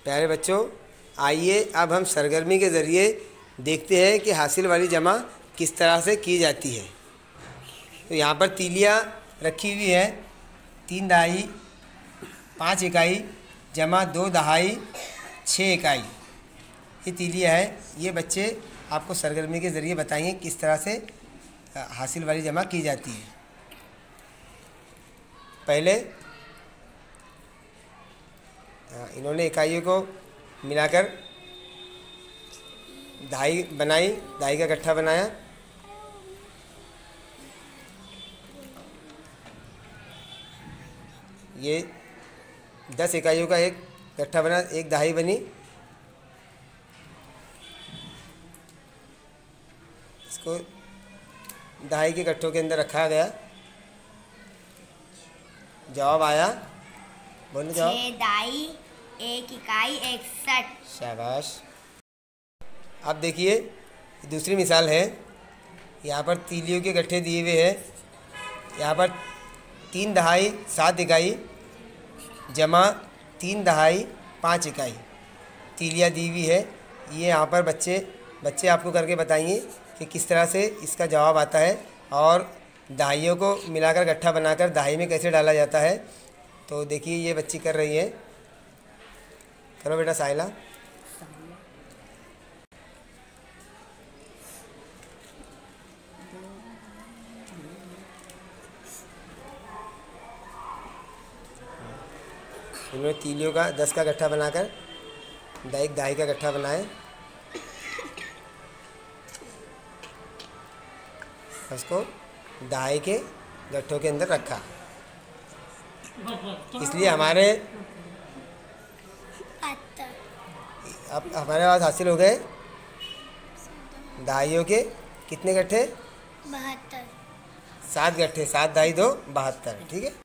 प्यारे बच्चों, आइए अब हम सरगर्मी के ज़रिए देखते हैं कि हासिल वाली जमा किस तरह से की जाती है। तो यहाँ पर तीलियाँ रखी हुई है, 3 दहाई 5 इकाई जमा 2 दहाई 6 इकाई, ये तीलियाँ है। ये बच्चे आपको सरगर्मी के ज़रिए बताएंगे किस तरह से हासिल वाली जमा की जाती है। पहले इन्होंने इकाइयों को मिलाकर दहाई बनाई, दहाई का गट्ठा बनाया। ये 10 इकाइयों का एक गट्ठा बना, एक दहाई बनी। इसको दहाई के गट्ठों के अंदर रखा गया। जवाब आया, बोलो जवाब। 6 दहाई 1 इकाई 61। शाबाश। अब देखिए दूसरी मिसाल है। यहाँ पर तीलियों के गट्ठे दिए हुए हैं। यहाँ पर 3 दहाई 7 इकाई जमा 3 दहाई 5 इकाई तीलियाँ दी हुई है। ये यहाँ पर बच्चे आपको करके बताएंगे कि किस तरह से इसका जवाब आता है और दहाइयों को मिलाकर गट्ठा बनाकर दहाई में कैसे डाला जाता है। तो देखिए ये बच्ची कर रही है। करो बेटा साहिला। इन्होंने तीलियों का 10 का गट्ठा बनाकर एक दहाई का गट्ठा बनाए, उसको दहाई के गट्ठों के अंदर रखा। इसलिए हमारे अब हमारे पास हासिल हो गए दहाइयों के कितने गट्ठे? 72। 7 गट्ठे, 7 दहाई 2 72। ठीक है।